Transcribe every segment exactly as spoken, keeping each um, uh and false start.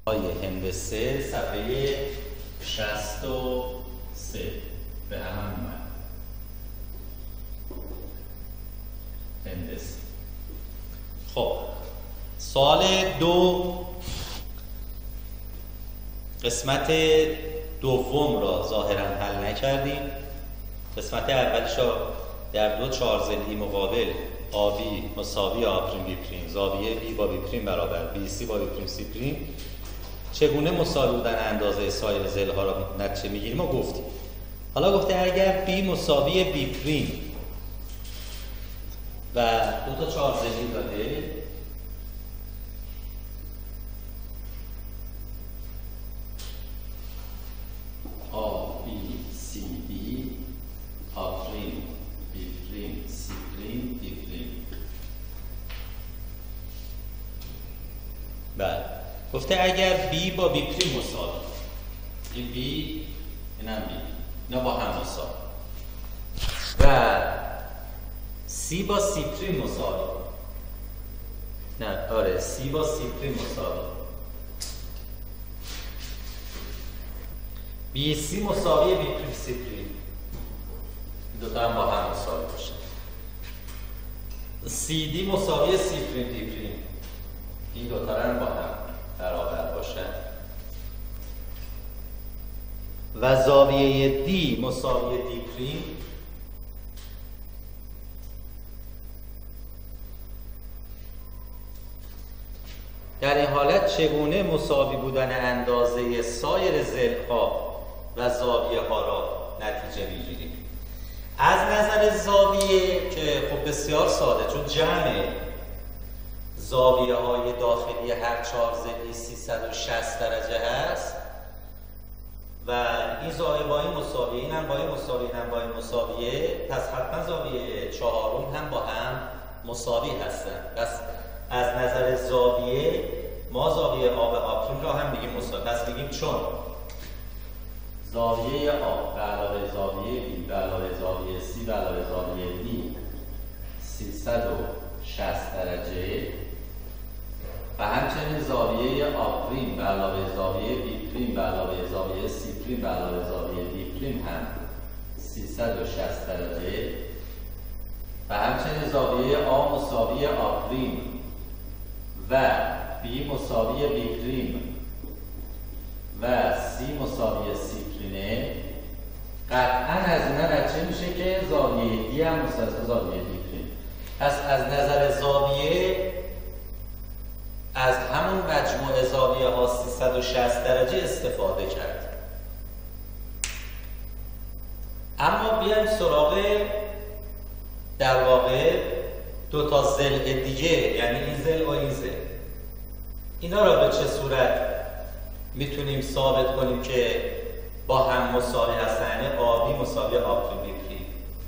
های هندسه صفحه شصت و سه به هم اومد. هندسه. خب سوال دو قسمت دوم را ظاهرا حل نکردیم. قسمت اولش را در دو چهارضلعی مقابل آبی مساوی آ پریم بی پریم، زاویه بی با بی پریم برابر بی سی با بی پریم سی پریم، چگونه مساوی بودن اندازه سایر ضلع‌ها را نتیجه میگیریم ما گفتیم. حالا گفته اگر بی مساوی بی پریم و دو تا چهارضلعی داده، آ بی سی بی آ پریم بی پریم سی پریم بی پریم. بله گفته اگر بی با بی پریم مساوی، این بی اینم بی، اینا با هم مساوی و سی با سی پریم مساوی، نه آره سی با سی پریم مساوی، بی سی مساوی بی پریم سی پریم، دو تا هم با هم مساوی باشه، سی دی مساوی سی پریم دی پریم، این دو تا هم با هم برابر باشه و زاویه دی مساوی دی پریم در این حالت چگونه مساوی بودن اندازه سایر ضلع‌ها و زاویه ها را نتیجه میگیریم؟ از نظر زاویه که خب بسیار ساده، چون جمع زاویه های داخلی هر چهار ضلعی سیصد و شصت درجه هست و این زاویه با این مساویه، این هم با این مساویه، این هم با این مساویه، پس حتما زاویه چهارم هم با هم مساوی هستن. پس از نظر زاویه ما زاویه آ به آ پریم را هم میگیم مساوی. پس میگیم چون زاویه آ به علاوه زاویه بی به علاوه زاویه سی به علاوه زاویه دی سیصد و شصت درجه و همچنین زاویه آ پریم به علاوه زاویه بی پریم به علاوه زاویه سی پریم به علاوه زاویه دی پریم هم سیصد و شصت درجه و همچنین زاویه آ مساوی آ پریم و بی مساوی بی پریم و سی مساوی سی پریمه، قطعا از اینا نتیجه میشه که زاویه دی هم مساوی زاویه دی پریم. پس از نظر زاویه از همون مجموع زاویه ها سیصد و شصت درجه استفاده کرد. اما بیایم سراغ در واقع دو تا ضلع دیگه، یعنی این ضلع و این ضلع. اینا را به چه صورت میتونیم ثابت کنیم که با هم مساوی هستن؟ یعنی آبی مساوی آ پریم بی پریم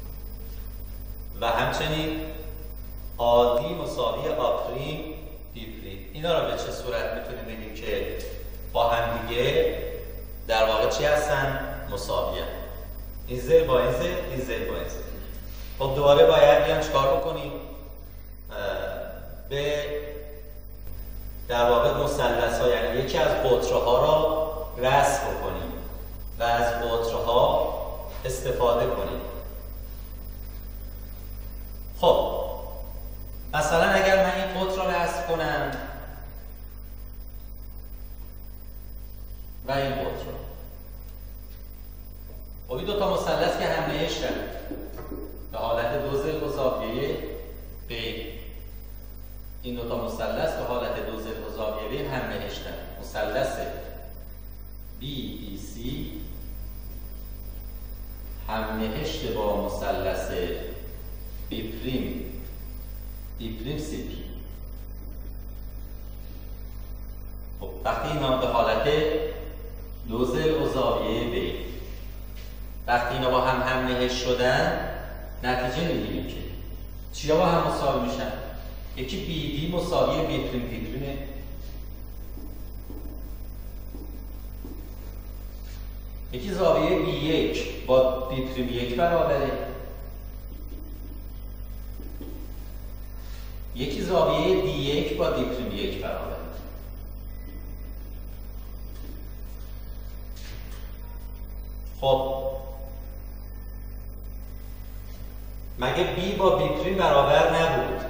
و همچنین آدی مساوی آ پریم بی پریم. اینا را به چه صورت میتونیم بگیم که با هم دیگه در واقع چی هستن؟ مساوی هستن. این ضلع با این ضلع، این ضلع با این ضلع. خب دوباره باید بیان چکار بکنیم؟ به در واقع مثلث ها، یعنی یکی از قطره ها را رسم بکنیم و از قطره ها استفاده کنیم. خب مثلا اگر من این قطر را رسم کنم و این قطر را، خب این دو تا مثلث که هم نهشتن به حالت دو ضلع و زاویه ب، این دو تا مثلث به حالت دو ضلع و زاویه ب هم نهشتن. مثلث بی بی سی هم نهشته با مثلث بی پریم بی پریم سی پریم. خب وقتی اینا به حالت دو ضلع و زاویه ب، وقتی اینا با هم هم نهشت شدن نتیجه میگیریم که چیا با هم مساوی میشن؟ یکی بی بی مساوی بی پریم بی پریمه، یکی زاویه بی یک با بی پریم یک برابره، یکی زاویه دی یک با دی پریم یک برابره. خب مگه بی با بی پریم برابر نبود؟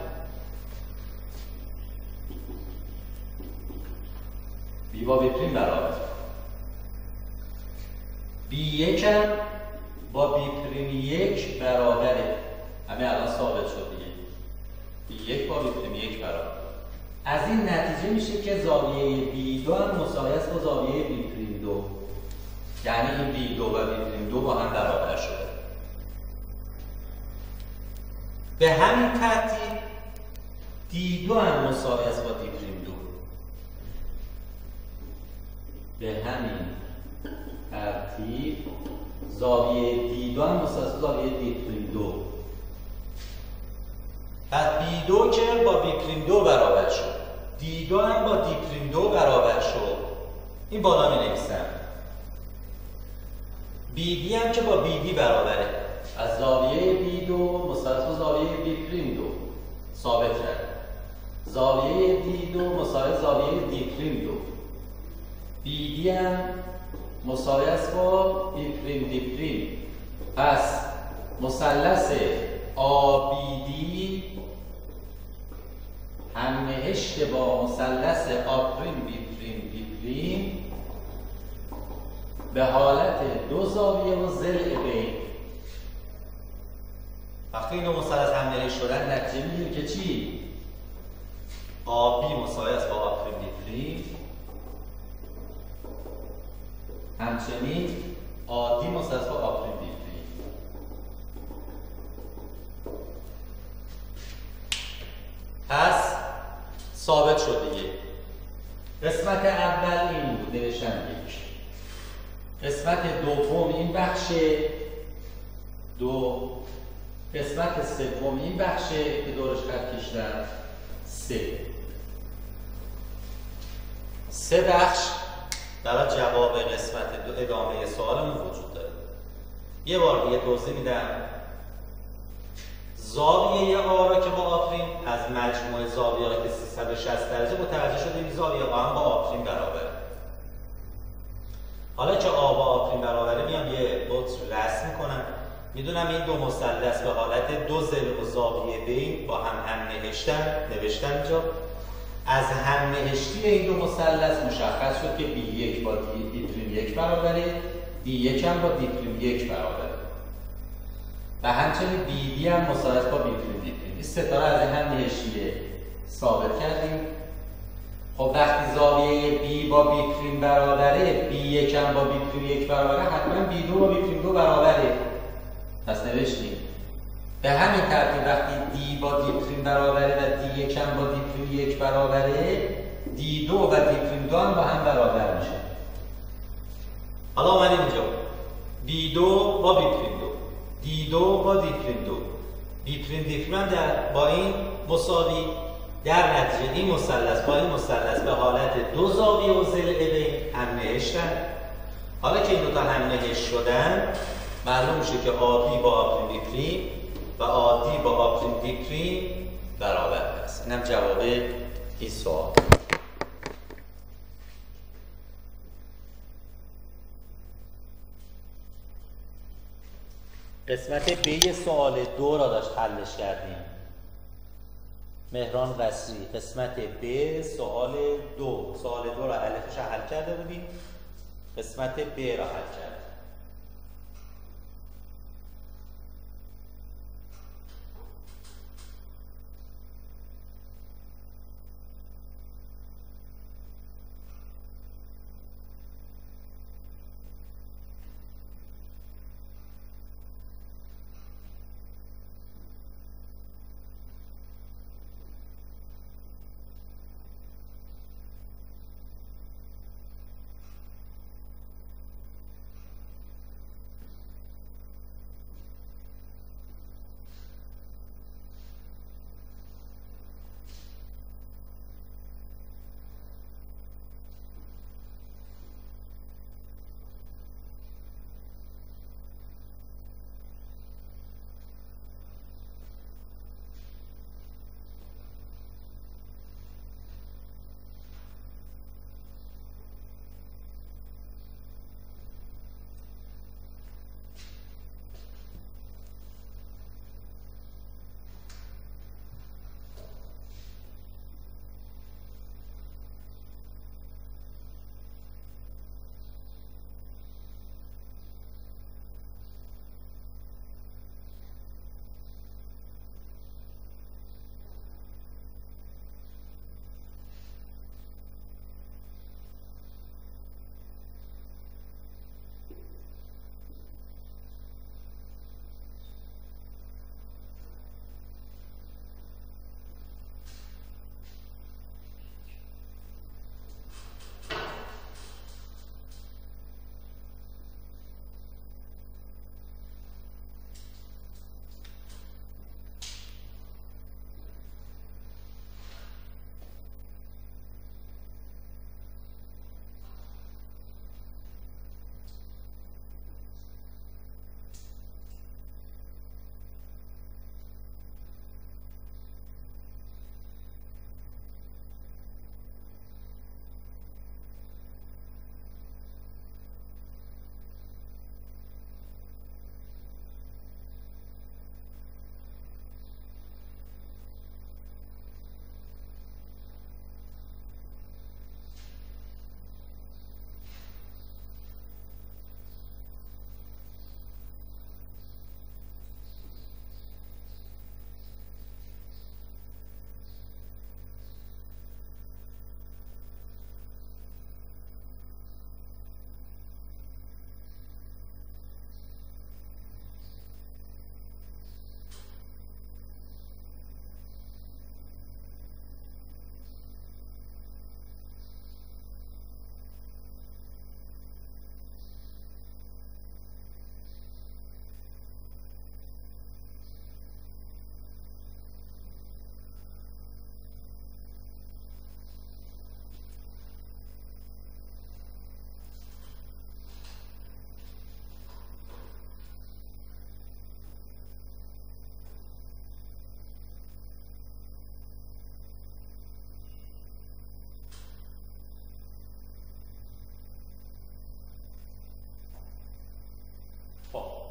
بی با بی پریم برابر، بی یک هم با بی پریم یک برابره. همه الان ثابت شد دیگه، بی یک با بی پریم یک برابر. از این نتیجه میشه که زاویه بی دو هم مساوی است با زاویه بی پریم دو، یعنی این بی دو و بی پریم دو با هم برابر شده. به همین ترتیب دی دو هم مساوی است با دی پریم دو. به همین ترتیب زاویه دی دو هم مساوی است با زاویه دی پریم دو. پس بی دو که با بی پریم دو برابر شد، دی دو هم با دی پریم دو برابر شد. این بالا می نویسم. بی دی هم که با بی دی برابره، از زاویه بی دو مساوی با زاویه بی پریم دو ثابت کرد. زاویه دی دو مساوی زاویه دی پریم دو. بی دی هم مساوی است با بی پریم دی پریم. پس مثلث آ بی دی همنهشت با مثلث آ پریم بی پریم دی پریم به حالت دو زاویه و ضلع بین. وقتی اینو مثلث همنهشت شدن نتیجه میگیره که چی؟ آ بی مساوی است با آ پریم دی پریم، همچنین آ دی مساوی است با آ پریم دی پریم. پس ثابت شد دیگه. قسمت اول این بود، نوشتم یک. قسمت دوم این بخش دو، قسمت سوم این بخشه که دورش خط کشیدم سه. سه بخش برای جواب قسمت دو ادامه سوالمون وجود داره. یه بار دیگه توضیح میدم. زاویه آ را که با آ پریم از مجموع زاویه را که سیصد و شصت درجه متوجه شده این زاویه آ هم با آ پریم برابره. حالا که آ با آ پریم برابره میام یه قطر رسم میکنم. میدونم این دو مثلث به حالت دو ضلع و زاویه بین با هم هم نوشتن نوشتن اینجا. از هم نهشتی این دو مثلث مشخص شد که بی یک با دی پریم یک برابره، دی یک هم با دی پریم یک برابره و همچنین بی دی هم مساوی است با بی پریم دی پریم. این سه تا از هم نهشتی ثابت کردیم. خب وقتی زاویه بی با بی پریم برابره، بی یک هم با بی پریم یک برابره، حتما بی دو با بی پریم دو برابره. پس نوشتیم به همین ترتیب وقتی دی با دی پریم برابره و دی یک هم با دی پریم یک برابره، دی دو و دی پریم دو هم با هم برابر میشه. حالا اومدیم اینجا بی دو با بی پریم دو، دی دو با دی پریم دو، بی پریم دی پریم در با این مساوی، در نتیجه این مثلث با این مثلث به حالت دو زاویه و ضلع بین هم نهشتن. حالا که این دو تا هم نهشت شدن معلوم میشه که آ بی با آ پریم دی پریم و آ دی با آ پریم دی پریم برابر است. اینم جواب این سوال. قسمت ب سوال دو را داشت حلش کردیم. مهران وصی قسمت ب سوال دو، سوال دو را الفش حل کرده بودیم، قسمت ب را حل کردیم.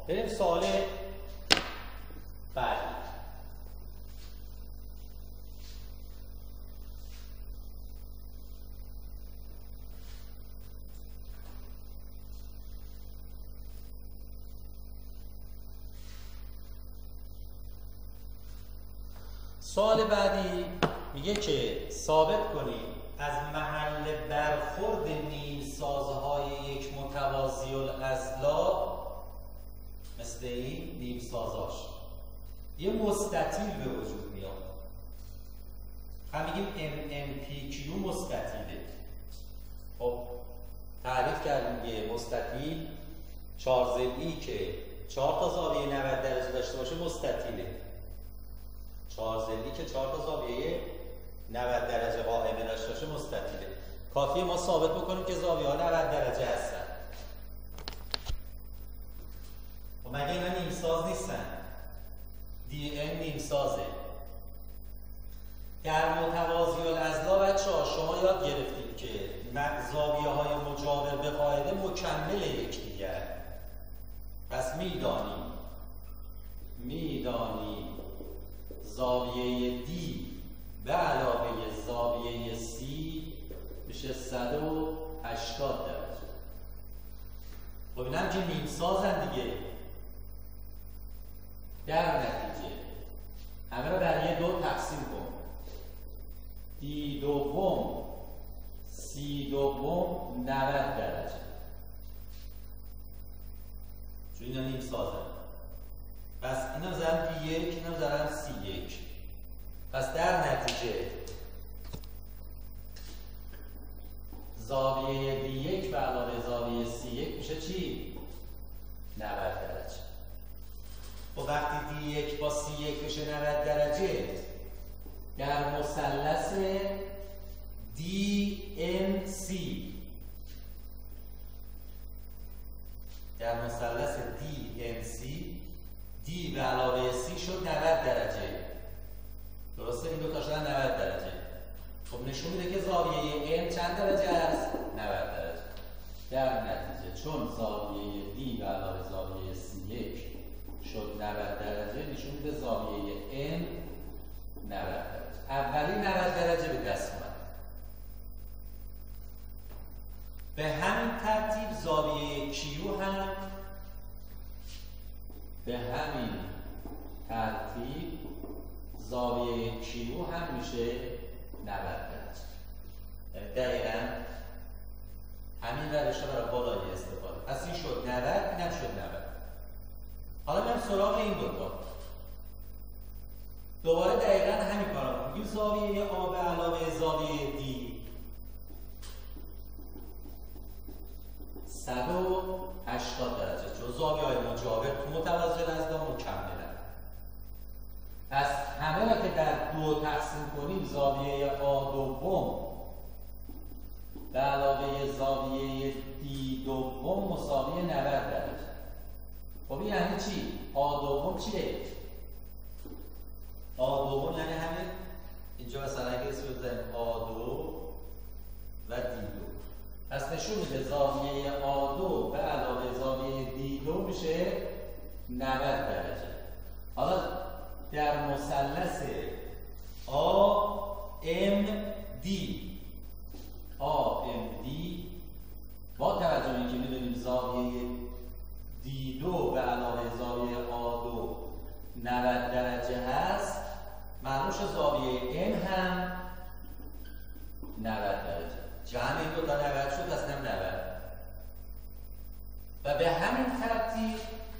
بریم سوال بعدی. سوال بعدی میگه که ثابت کنید از محل برخورد نیمسازهای یک متوازی الاضلاع مثل این نیمسازاش یه مستطیل به وجود میاد. هم میگیم ام ام پی کیو مستطیله. خب تعریف کردیم یه مستطیل چهار ضلعی که چهار تا زاویه نود درجه داشته باشه مستطیله. چهار ضلعی که چهار تا زاویه نود درجه قائمه داشته باشه مستطیله. کافیه ما ثابت بکنیم که زاویه ها نود درجه هستن. و مگه اینا نیمساز نیستن؟ دی ام نیمسازه. در متوازی الاضلاع بچه‌ها شما یاد گرفتید که زاویه های مجاور به قاعده مکمل یکدیگر. پس میدانی میدانی زاویه دی به علاوه زاویه سی میشه صد و هشتاد درجه. خب اینم که نیمسازن دیگه. در نتیجه همه رو در یه دو تقسیم کن. دی دوم سی دوم نود درجه، چون اینا نیمسازن. پس اینا زدن دی یک، اینا زدن سی یک. پس در نتیجه زاویه دی یک به علاوه زاویه سی یک میشه چی؟ نود درجه. و وقتی دی یک با سی یک میشه نود درجه، در مثلث دی ام سی در مثلث دی ام سی دی به علاوه سی شد نود درجه. درسته؟ این دو تا شدن نود درجه. خب نشون میده که زاویه ام چند درجه است؟ نود درجه. در نتیجه چون زاویه دی به علاوه زاویه سی یک شد نود درجه، نشون میده زاویه ام نود درجه. اولی نود درجه به دست اومد. به همین ترتیب زاویه کیو هم به همین ترتیب زاویه کیو هم میشه نود درجه. یعنی دقیقاً همین روش رو برای بالایی استفاده. پس این شد نود، اینم شد نود. حالا بریم سراغ این دوتا. دوباره دقیقاً همین کارا رو میگیم. زاویه آ به علاوه زاویه دی صد و هشتاد درجه، چون زاویه های مجاور تو متوازی الاضلاع مکملن. پس همه را که در دو تقسیم کنیم زاویه آ دوم به علاوه زاویه دی دوم مساوی نود درجه. خب یعنی چی؟ آ دوم چیه؟ آ دوم یعنی همین اینجا مثلا اگه اسم بزنیم آ دو و دی دو. پس نشون میده زاویه آ دو به علاوه زاویه دی دو میشه نود درجه. حالا در مثلث آ ام دی آ ام دی با توجه به اینکه میدونیم زاویه دی دو به علاوه زاویه آ دو نود درجه هست، معلوم شد زاویه ام هم نود درجه. جمع این دو تا نود شد، اصلا نود. و به همین ترتیب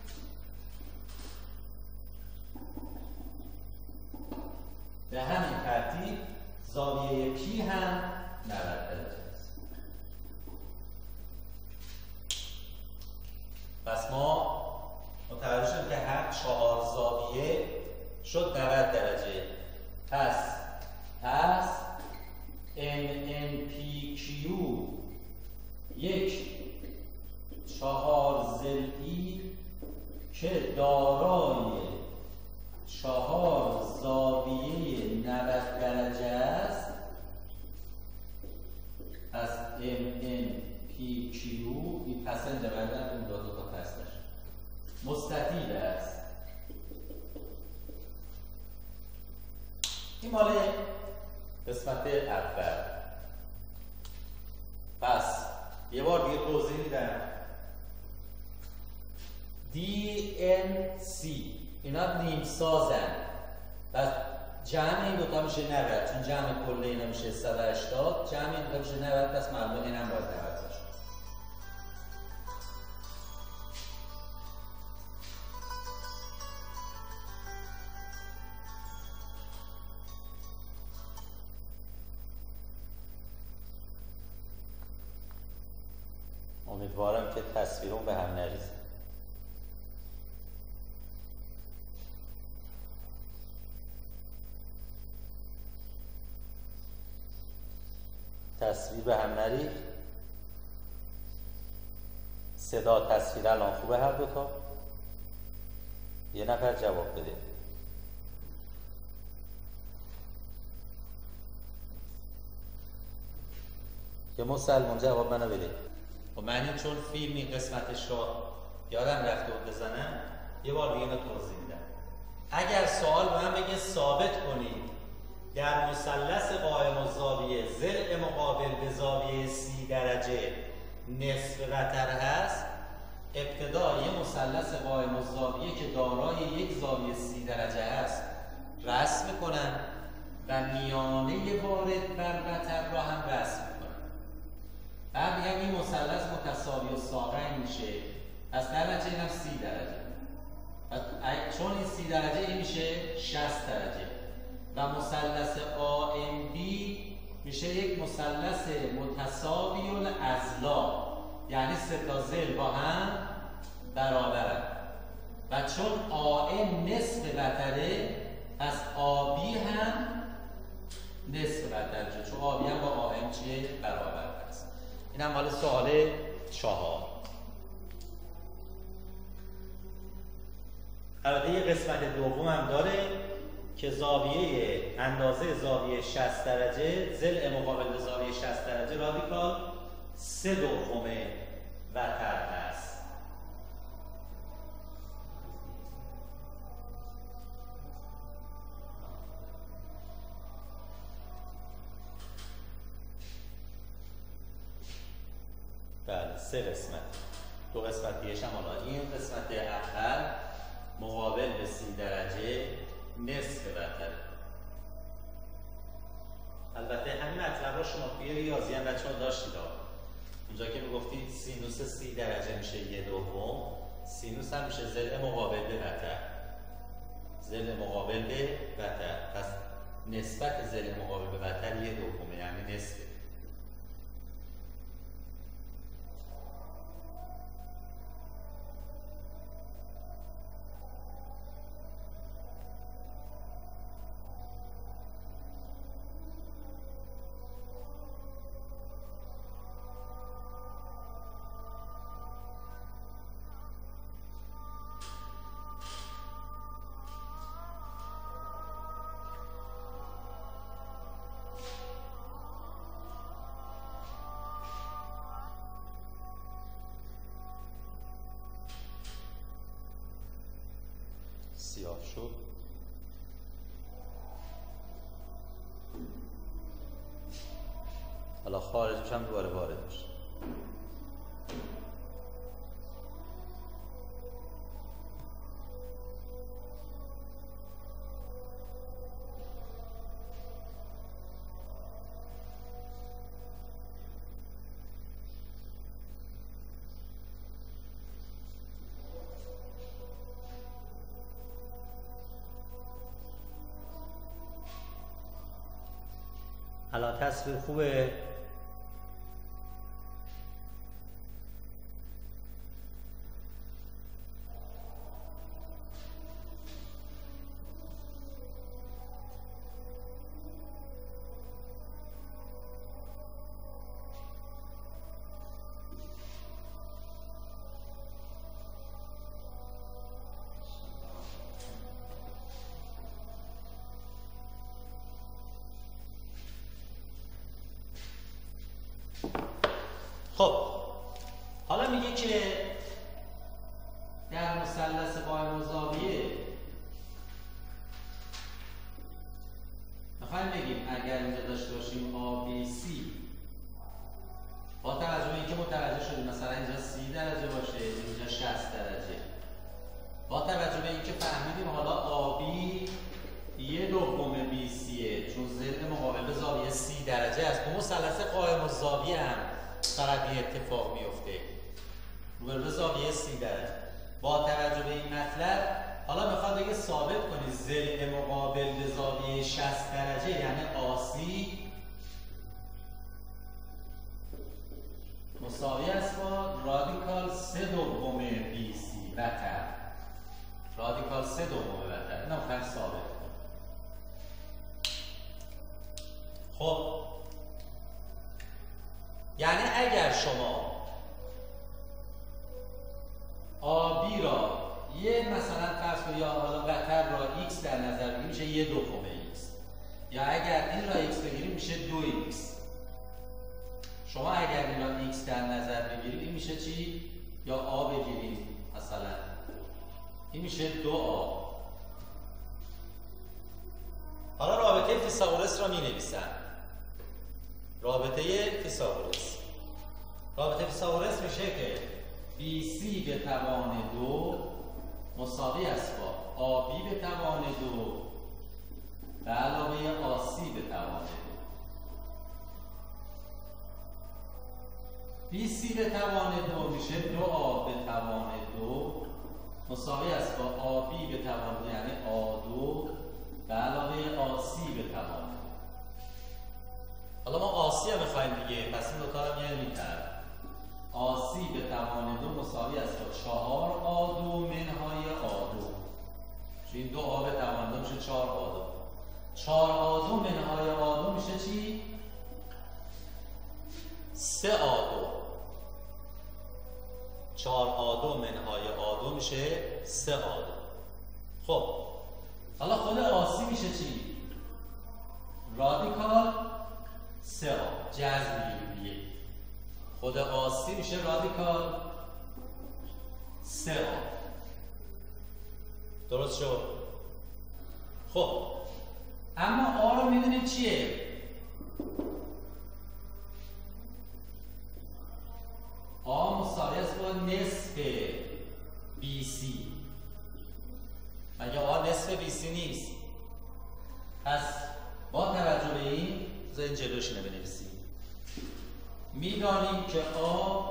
به همین ترتیب زاویه پی هم نود درجه است. پس ما متوجه شدیم که هر چهار زاویه شد نود درجه. پس پس ام ام پی کیو یک چهار ضلعی که دارای چهار زاویه نود درجه است. پس ام ام پی کیو این پسنده بردن اون دو تا پسش مستطیل است. این مال قسمت اول. پس یه بار دیگه توضیح میدم. دی ان سی اینا نیم سازن و جمع این دوتا میشه نود، چون جمع کل اینا میشه صد و هشتاد، جمع این دوتا میشه نود، پس معلومه اینم باید نود باشه. امیدوارم که تصویرون به هم نریزه. تصویر به هم نریخت. صدا تصویر الان خوبه هر دوتا؟ یه نفر جواب بده. یه مسلمان جواب منو بده. و من این چون فیلمی قسمتش رو یادم رفته بود بزنم، یه بار دیگه اینو توضیح میدم. اگر سوال به من بگه ثابت کنید در مثلث قائم الزاویه ضلع مقابل به زاویه سی درجه نصف وتر هست، ابتدا یه مثلث قائم الزاویه که دارای یک زاویه سی درجه هست رسم میکنن و میانه وارد بر وتر را هم رسم میکنن. بعد میگم این مثلث متساوی الساقین میشه، پس در نتیجه اینم سی درجه. چون این سی درجه این میشه شصت درجه و مثلث آ ام بی میشه یک مثلث متساوی الاضلاع، یعنی سه تا ضلع با هم برابرن و چون آ ام نصف وتره پس آ بی هم نصف وتره، چون آ بی هم با آ ام چیه؟ برابر است. این هم مال سوال چهار. البته یه قسمت دوم هم داره که زاویه اندازه زاویه شصت درجه ضلع مقابل به زاویه شصت درجه رادیکال سه دوم وتر هست. بله سه قسمت، دو قسمت دیگه هم حالا این قسمت اول مقابل به سی درجه نصف وتر. البته همین مطلب رو شما توی ریاضی هم بچه‌ها داشتید. اونجا که میگفتید سینوس سی درجه میشه یه دوم، سینوس هم میشه ضلع مقابل به وتر. ضلع مقابل به وتر، پس نسبت ضلع مقابل به وتر یه دومه، یعنی نصفه. سیاه شد. حالا خارجش هم دوباره وارد میشه. الان تصویر خوبه؟ خب حالا میگه که در مثلث قائم الزاویه میخوایم بگیم اگر اینجا داشته باشیم آ بی سی با توجه به اینکه متوجه شدیم مثلا اینجا سی درجه باشه اینجا شصت درجه، با توجه به اینکه فهمیدیم حالا آ بی یه دوم بی سیه چون ضد مقابل به زاویه سی درجه است، اون مثلث قائم الزاویه هم فقط این اتفاق میفته روبرو به زاویه سی درجه. با توجه به این مطلب حالا میخواد بگه ثابت کنی ضلع مقابل به زاویه شصت درجه یعنی آسی مساوی است با رادیکال سه دوم بی سی وتر. رادیکال سه دوم وتر اینو میخوایم ثابت کنیم. خب یعنی اگر شما آبی را یه مثلا فرض کنید یا حالا وتر را x در نظر بگیریم میشه یه دوم x، یا اگر این را x بگیریم میشه دو x. شما اگر این را x در نظر بگیرید این میشه چی؟ یا آ بگیرید مثلا این میشه دو آ. حالا رابطه فیثاغورس را می نویسم. رابطه فیثاغورس رابطه فیثاغورس میشه که بی سی به توان دو مساوی است با آبی به توان دو به علاوه آسی به توان دو. بی سی به توان دو میشه دو آ به توان دو مساوی است با آبی به توان دو یعنی آ دو به علاوه آسی به توان دو. حالا ما آسی هم میخواییم دیگه، پس این دوتا رو میاریم میتر. آسی به توان دو مساوی است با چهار آ دو منهای آ دو. این دو آ به توان دو میشه چهار آ دو. چهار آ دو منهای آ دو میشه چی؟ سه آ دو. چهار آ دو منهای آ دو میشه سه آ دو. خب حالا خود آسی میشه چی؟ رادیکال سه آ. جذر میگیریم دیگه. خود آسی میشه رادیکال سه آ. درست شد؟ خب اما آ رو میدونید چیه؟ آ مساوی است با نصف بی سی. مگه آ نصف بی سی نیست؟ پس با توجه به این بذار این جلوش اینو بنویسیم. میدانیم که آ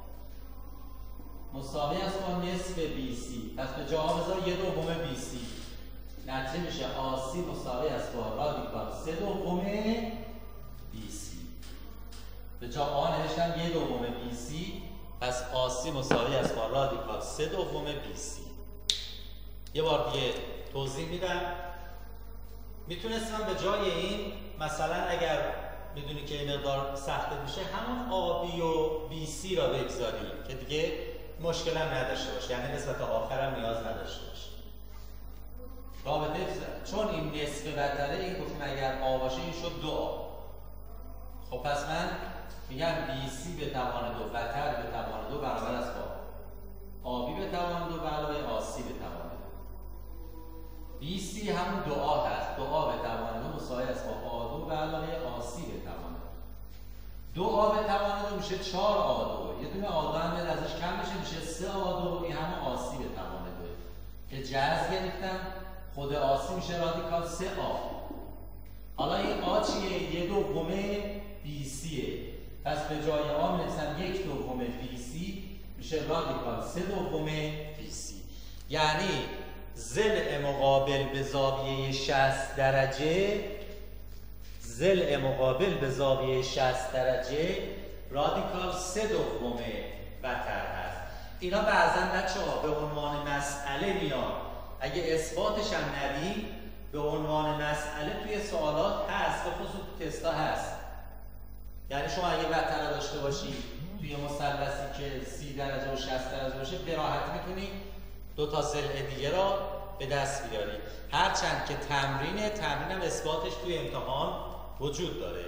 مساوی است با نصف بی سی، پس به جا بذار یه دوم بی سی. نتیجه میشه آسی مساوی است با رادیکال سه دوم بی سی. به جا آ نوشتم یه دوم بی سی، پس آسی مساوی است با رادیکال سه دوم بی سی. یه بار دیگه توضیح میدم. میتونستم به جای این مثلا اگر میدونی که این مقدار سخته میشه همون آبی و بی سی را بگذاری که دیگه مشکل هم نداشته باشه، یعنی نسبت آخرم نیاز نداشته باشه. رابطه چون این نصف وتره این گفتیم اگر آ باشه این شد دو آ. خب پس من میگم بی سی به توان دو وتر به توان دو برابر است با آبی به توان دو به علاوه آسی به توان دو. بی سی همون دو آ هست. دو آ به توان دو مساوی است با آ دو به علاوه آسی به توان دو. دو آ به توان دو میشه چهار آ دو. یه دونه آ دو هم ازش کم میشه میشه سه آ دو. این همون آسی به توان دو که جذر گرفتم. خود آسی میشه رادیکال سه آ. حالا این آ چیه؟ یه دوم بی سیه. پس به جای آ می‌نویسم یک دوم بی سی میشه رادیکال سه دوم بی سی. یعنی ضلع مقابل به زاویه شصت درجه ضلع مقابل به زاویه شصت درجه رادیکال سه دوم وتر هست. اینا بعضا بچه‌ها به عنوان مسئله میان. اگه اثباتش هم ندیم به عنوان مسئله توی سوالات هست، به خصوص تو تستا هست. یعنی شما اگه وتر داشته باشی توی مثلثی که سی درجه و شصت درجه باشه به راحتی میتونی دو تا ضلع دیگه را به دست بیاری. هرچند که تمرینه تمرین هم اثباتش توی امتحان وجود داره.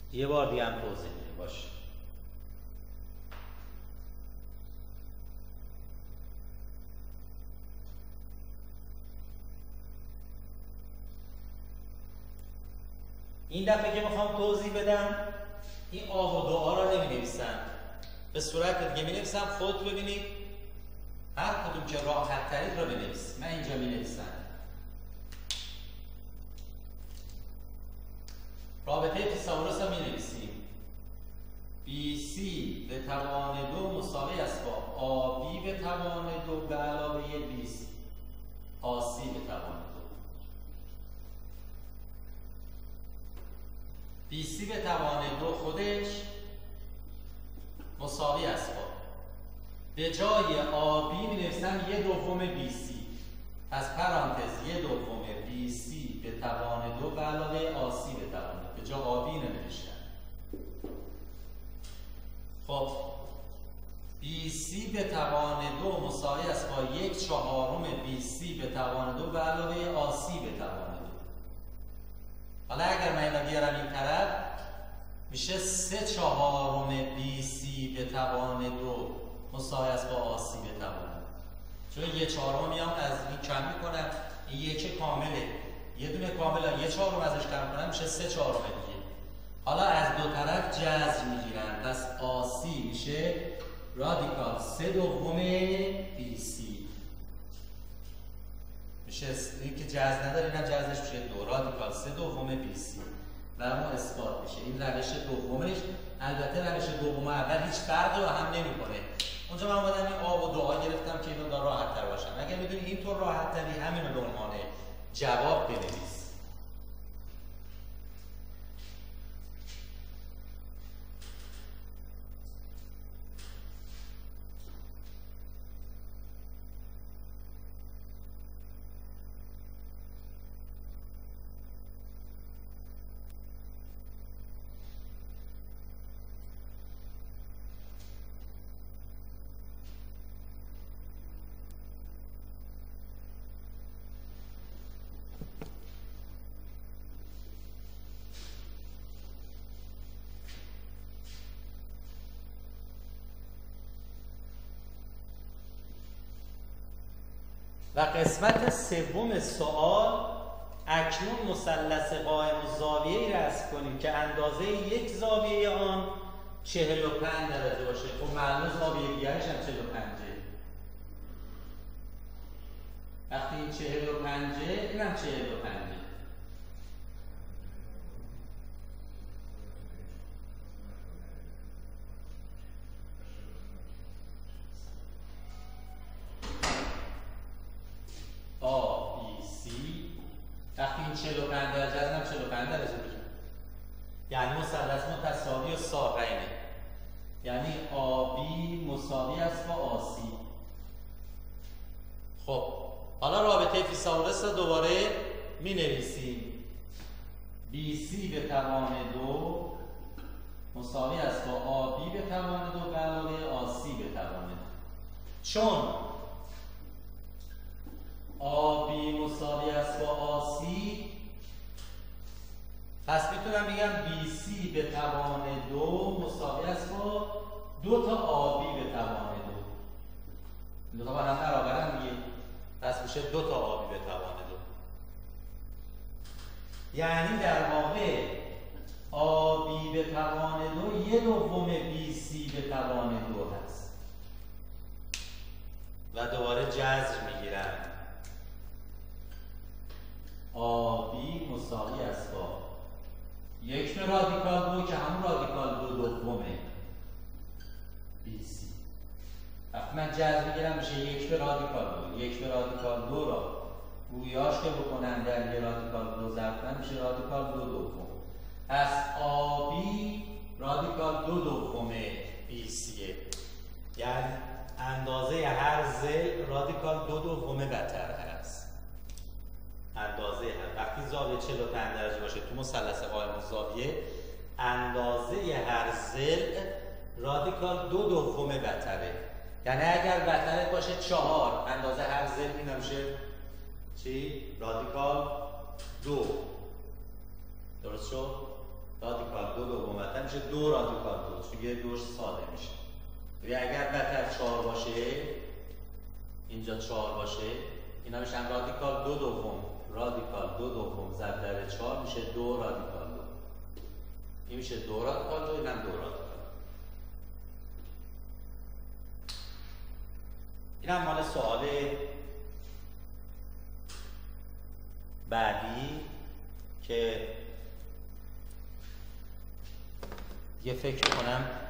یه بار دیگه هم توضیح میدیم. باشه این دفعه که میخوام توضیح بدم این آب و دعا را نمی نویسم، به صورت دیگه می نویسم. خود ببینید هر کدوم که راحت ترید را بنویسید. من اینجا می نویسم رابطه فیثاغورس را می نویسیم بی سی به توان دو مساوی است با آبی به توان دو به علاوه بی سی آسی به توان دو. بی سی به توان دو خودش مساوی است با، به جای آبی می نویسم یه دوم بی سی، از پرانتز یه دوم بی سی به توان دو به علاوه آسی به توان دو، به جای آبی نمی‌نوشتم. خب بی سی به توان دو مساوی است با یک چهارم بی سی به توان دو به علاوه آسی به توان دو. حالا اگر من اینو بیارم این طرف میشه سه چهارم بی سی به توان دو مساوی است با آسی به توان دو. چون یه چهارم میام از این کم میکنم، این یک کامله، یه دونه کامله یه چهارم ازش کم کنم میشه سه چهارم دیگه. حالا از دو طرف جذر میگیرن، پس آسی میشه رادیکال سه دوم بی سی میشه. این که جذر نداره اینم جذرش میشه دو، رادیکال سه دوم بی سی و اما اثبات میشه. این روش دومش، البته روش دوم اول هیچ فرقی با هم نمیکنه. اونجا من اومدم این آب و دعا گرفتم که اینو راحت تر باشن. اگر میدونی اینطور راحت تری همینو به عنوان جواب بنویس. و قسمت سوم سوال، اکنون مثلث قائم الزاویه‌ای رسم کنیم که اندازه یک زاویه آن چهل و پنج درجه باشه. خب معلومه زاویه دیگرش هم چهل و پنجه. وقتی این چهل و پنجه این هم چهل و پنجه. آ بی سی وقتی این چهل و پنج درجه از هم چهل و پنج درجه میشه، یعنی مثلث متساوی و ساقینه، یعنی آبی مساوی است با آسی. خب حالا رابطه فیثاغورس رو دوباره می نویسیم بی سی به توان دو مساوی است با آبی به توان دو به علاوه آسی به توان دو. چون آبی مساوی است با آسی، پس میتونم بگم بی سی به توان دو مساوی است با دو تا آبی به توان دو. دو تا با هم برابرن دیگه، پس میشه دو تا آبی به توان دو. یعنی در واقع آبی به توان دو یه دوم بی سی به توان دو هست و دوباره جذر میگیرن. آبی مساوی است با یک به رادیکال دو که همون رادیکال دو دومه بی سی. وقتی من جذر میگیرم میشه یک به رادیکال دو. یک به رادیکال دو را گویاش که بکنم در یه رادیکال دو ضرب کنم میشه رادیکال دو دوم. پس آبی رادیکال دو دوم بی سیه، یعنی اندازه هر ضلع رادیکال دو دوم بتر هست. اندازه هر وقتی زاویه چهل و پنج درجه باشه تو مثلث قائم الزاویه، اندازه هر ضلع رادیکال دو دوم بتره. یعنی اگر بتره باشه چهار، اندازه هر ضلع این میشه چی؟ رادیکال دو. درست شد؟ رادیکال دو دومتر میشه دو رادیکال دو، چون یه دوش ساده میشه. و اگر بهتر چهار باشه، اینجا چهار باشه، اینا میشن رادیکال دو دوم. رادیکال دو دوم ضرب در چهار میشه دو رادیکال دو. این میشه دو رادیکال دو، اینم دو رادیکال. اینم مال سوال بعدی که یه فکر کنم